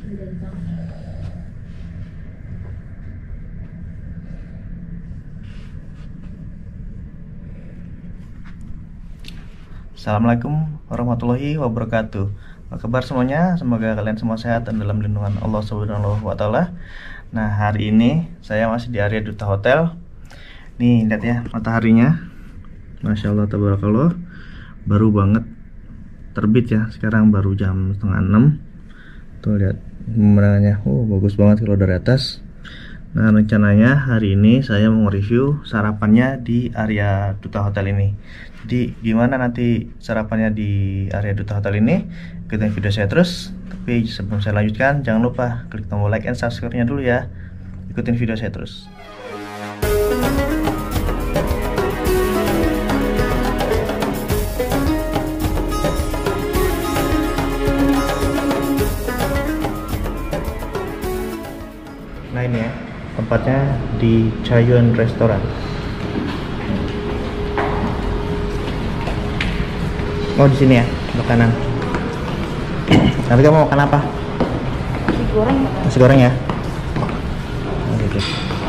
Assalamualaikum warahmatullahi wabarakatuh. Apa kabar semuanya? Semoga kalian semua sehat dan dalam lindungan Allah Subhanahu wa Ta'ala. Nah, hari ini saya masih di area Duta Hotel. Nih, lihat ya mataharinya. Masya Allah, tabarakallah. Baru banget terbit ya. Sekarang baru jam 5:30. Tuh lihat pemandangannya. Bagus banget kalau dari atas. Nah, rencananya hari ini saya mau review sarapannya di area Duta Hotel ini. Jadi gimana nanti sarapannya di area Duta Hotel ini? Ikutin video saya terus. Tapi sebelum saya lanjutkan, jangan lupa klik tombol like and subscribe-nya dulu ya. Ikutin video saya terus. Nah, ini ya tempatnya di Chayuan Restoran. Oh, di sini ya makanan. Nanti kamu mau makan apa? Nasi goreng. Nasi goreng ya. Oke.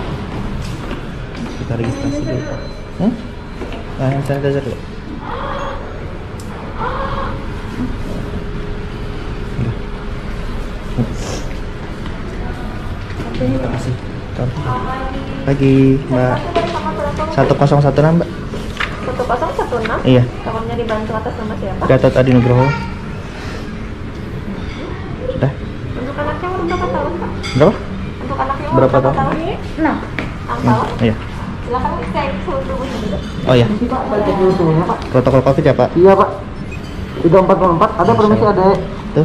Kita registrasi dulu. Sanitizer dulu. Terima kasih. Pagi, Mbak. 1016, Mbak. 1016? Iya. Kamarnya dibantu atas nama siapa? Gatot Adi Nugroho. Sudah. Untuk anaknya umur berapa tahun, Pak? Berapa? Untuk anaknya umur Berapa tahun? 6 tahun? Iya. Silakan cek suhu tubuhnya dulu. Oh iya. Pak, cek dulu suhunya, Pak. Protokol Covid ya, Pak? Iya, Pak. 34,4. Ada permisi, ada. Tuh.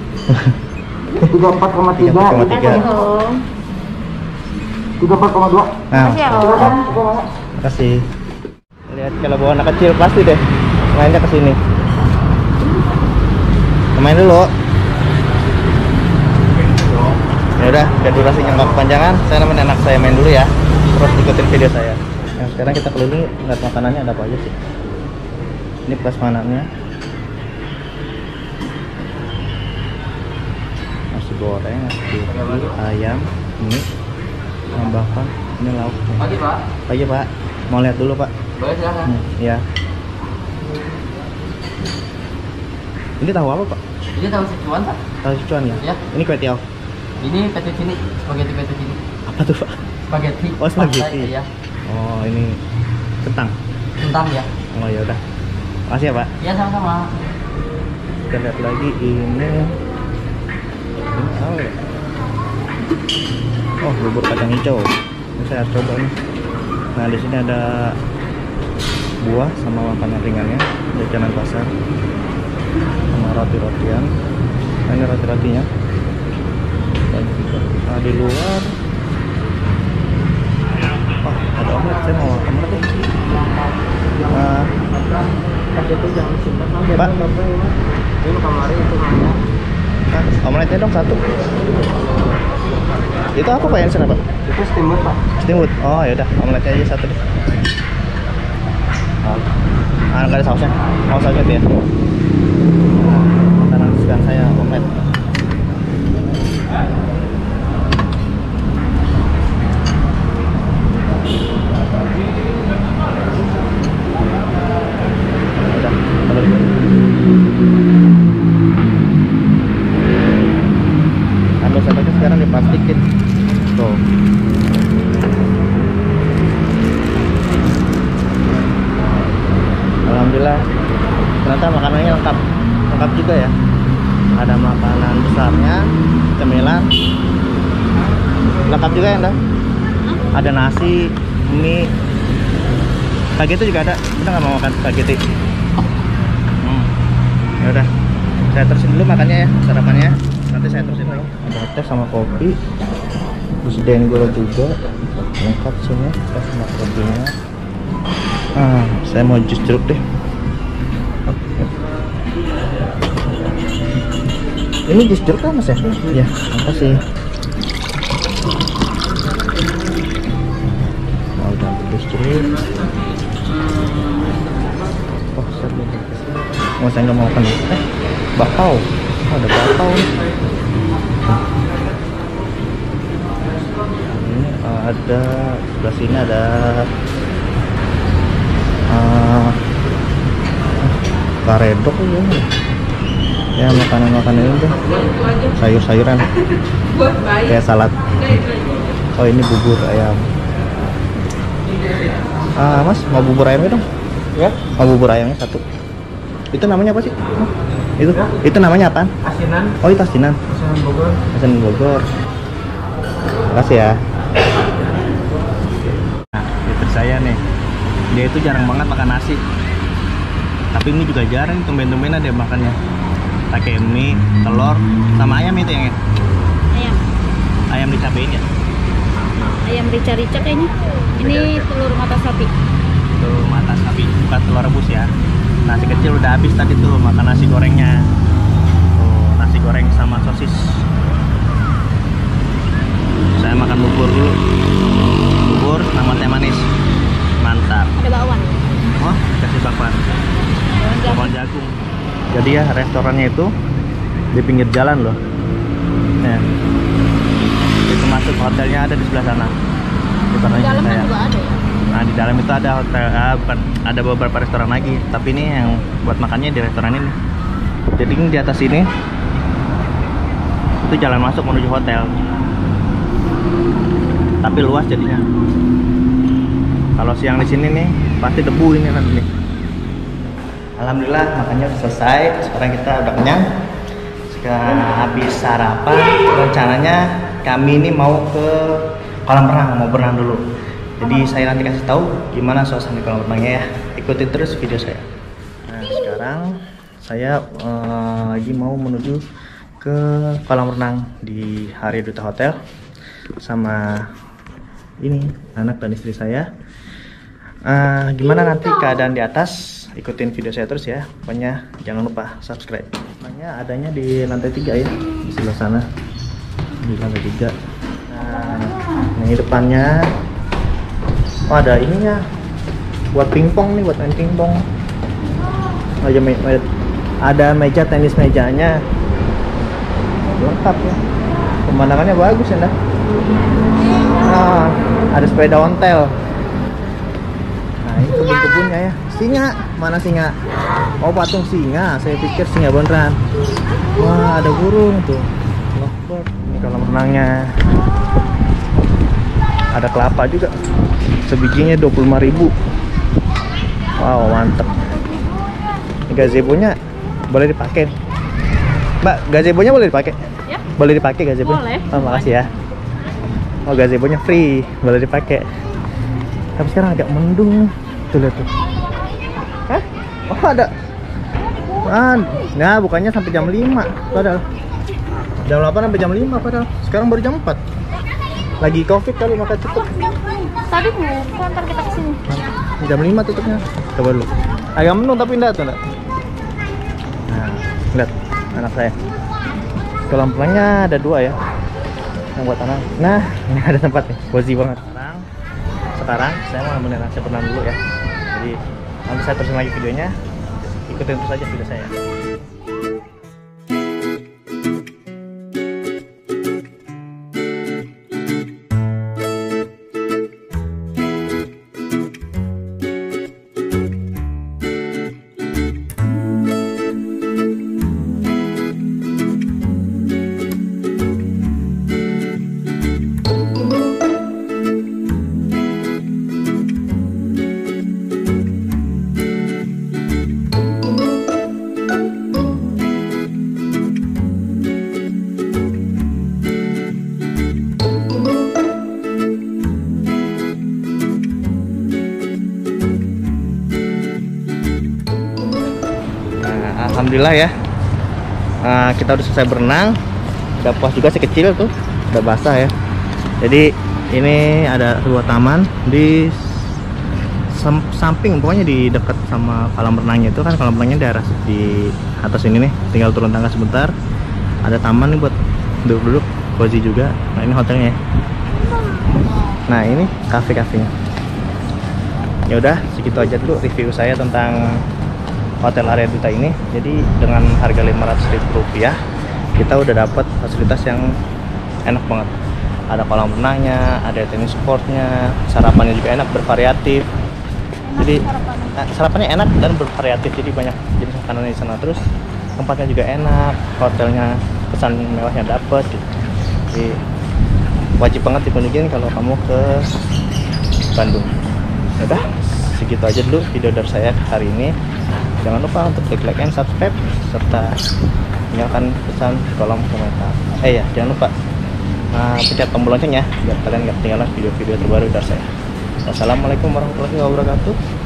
34,3. 34,3. Oh. 34,2. Nah, Makasih ya, Silakan, Om. silakan. makasih. Lihat kalau bawa anak kecil pasti deh mainnya ke sini. Main dulu. Ya udah, biar durasinya nggak kepanjangan, saya nemenin anak saya main dulu ya. Terus ikutin video saya. Nah, sekarang kita keliling lihat makanannya ada apa aja sih. Ini prasmanannya. Nasi goreng, nasi putih, ayam, mie, tambahkan ini lauk. Pagi, Pak. Pagi, Pak. Mau lihat dulu, Pak? Boleh, silakan. Iya. Ini tahu apa, Pak? Ini tahu Sichuan, Pak? Tahu Sichuan ya? Iya. Ini kue tiaw. Ini fettuccine, spaghetti fettuccine. Apa tuh, Pak? Spaghetti. Oh, spaghetti. Iya. Oh, ini kentang. Kentang ya. Oh, ya udah. Makasih ya, Pak. Iya, sama-sama. Kita lihat lagi ini apa ya? Oh, bubur kacang hijau. Ini saya coba nih. Nah, di sini ada buah sama makanan ringannya, jajanan pasar, sama roti-rotian. Nah, ini roti-rotinya. Nah, di luar, oh, ada omelet. Saya mau omelet deh. Nah, Itu jangan simpan nanti. Pak. Ini kemarin itu namanya. nah, omeletnya dong satu. Itu apa, Pak, yang sana, Pak? Itu steamboat, Pak. Steamboat. Oh, ya udah, omeletnya aja satu deh. Oh. Ah, nggak ada sausnya. Mau sausnya tuh ya. Nah, makanan kesukaan saya omelet. Udah, kalau gitu. Ambil satunya sekarang diplastikin. Tuh. Alhamdulillah, ternyata makanannya lengkap juga ya. Ada makanan besarnya, cemilan, lengkap juga ya, Nda? Ada nasi, mie, spaghetti juga ada. Kita nggak mau makan spaghetti. Ya udah, saya terusin dulu makannya ya, sarapannya. Nanti saya terusin dulu. Ada teh sama kopi, terus denggol juga, lengkap semua, teh sama kopinya. Saya mau jus jeruk deh. Ini jus jeruk kan, Mas ya? Iya, makasih. Mau ganti jus jeruk. Oh, saya belum kasih. Oh, saya nggak mau makan. Bakpao. Oh, ada bakpao nih. ada sebelah sini ada karedok ya, makanan-makanan ini tuh sayur-sayuran kayak salad. Oh ini bubur ayam. Mas mau bubur ayamnya dong ya? Mau bubur ayamnya satu. Itu namanya apa sih? Itu namanya apaan? Asinan. Oh itu asinan. Asinan Bogor. Asinan Bogor. Makasih ya. Nah, itu saya nih. Dia itu jarang banget makan nasi. Tapi ini juga jarang, tumben-tumben ada makannya. Pakai mie, telur, sama ayam itu yang Ayam. ayam dicabein ya. Ayam rica-rica kayaknya. Ini telur mata sapi. Telur mata sapi, bukan telur rebus ya. Nasi kecil udah habis tadi tuh, makan nasi gorengnya. Tuh, nasi goreng sama sosis. Saya makan bubur dulu. Bubur sama teh manis. Mantap. Ada bakwan. Oh, kasih bakwan. Bakwan jagung. Jadi ya restorannya itu di pinggir jalan loh. Nah, itu masuk hotelnya ada di sebelah sana. Di Di dalam kan juga ada ya. Nah di dalam itu ada hotel, bukan, ada beberapa restoran lagi. Tapi ini yang buat makannya di restoran ini. Jadi di atas ini itu jalan masuk menuju hotel. Tapi luas jadinya. Kalau siang di sini nih pasti debu ini nanti nih. Alhamdulillah makannya udah selesai. Sekarang kita udah kenyang. Sekarang habis sarapan. Rencananya kami ini mau ke kolam renang, mau berenang dulu. Jadi saya nanti kasih tahu gimana suasana di kolam renangnya ya. Ikutin terus video saya. Nah sekarang saya lagi mau menuju ke kolam renang di Hari Duta Hotel sama ini anak dan istri saya. Gimana nanti keadaan di atas? Ikutin video saya terus ya. Pokoknya jangan lupa subscribe. Namanya adanya di lantai 3 ya, di sebelah sana. Di lantai 3. Nah, ini depannya. Oh, ada ininya. Buat pingpong nih, buat main pingpong. Ada meja tenis mejanya. Lengkap ya. Pemandangannya bagus ya, dah. Nah, ada sepeda ontel. Nah, ini kebun-kebunnya ya. Singa, mana singa? Oh, patung singa. Saya pikir singa beneran. Wah, ada burung tuh. Lovebird. Ini kolam renangnya. Ada kelapa juga. Sebijinya 25.000. Wow, mantep. Ini gazebo-nya boleh dipakai. Mbak, gazebo-nya boleh dipakai? Ya. Boleh dipakai gazebo? Boleh. Oh, makasih ya. Oh, gazebo-nya free, boleh dipakai. Tapi sekarang agak mendung. Tuh lihat tuh. Hah? Oh, ada. Nah, bukannya sampai jam 5 padahal. Jam 8 sampai jam 5 padahal. Sekarang baru jam 4. Lagi Covid kali maka cepet. Tadi bukan, ntar kita kesini. Jam 5 tutupnya. Coba dulu. Agak mendung tapi enggak tuh, enggak. Nah, lihat anak saya. Kolam renangnya ada 2 ya. Yang buat anak. Nah, ini ada tempat nih. Cozy banget. Sekarang saya mau nemenin anak saya berenang dulu ya. Jadi nanti saya terusin lagi videonya. Ikutin terus aja video saya. Alhamdulillah ya, kita udah selesai berenang, udah puas juga, si kecil tuh udah basah ya. Jadi ini ada sebuah taman di samping, pokoknya di dekat sama kolam renangnya. Itu kan kolam renangnya daerah di atas ini nih, tinggal turun tangga sebentar. Ada taman nih buat duduk-duduk, cozy juga. Nah ini hotelnya ya. Nah ini kafe-kafenya. Ya udah segitu aja dulu review saya tentang Hotel Area Duta ini. Jadi dengan harga Rp500.000 kita udah dapat fasilitas yang enak banget. Ada kolam renangnya, ada tenis courtnya, sarapannya juga enak, bervariatif. Jadi sarapannya enak dan bervariatif, jadi banyak jenis makanan di sana. Terus tempatnya juga enak, hotelnya pesan mewahnya dapet gitu. Jadi wajib banget dikunjungin kalau kamu ke Bandung. Udah, segitu aja dulu video dari saya hari ini. Jangan lupa untuk klik like and subscribe serta nyalakan pesan di kolom komentar. Ya, jangan lupa pencet tombol lonceng ya biar kalian nggak ketinggalan video-video terbaru dari saya. Wassalamualaikum warahmatullahi wabarakatuh.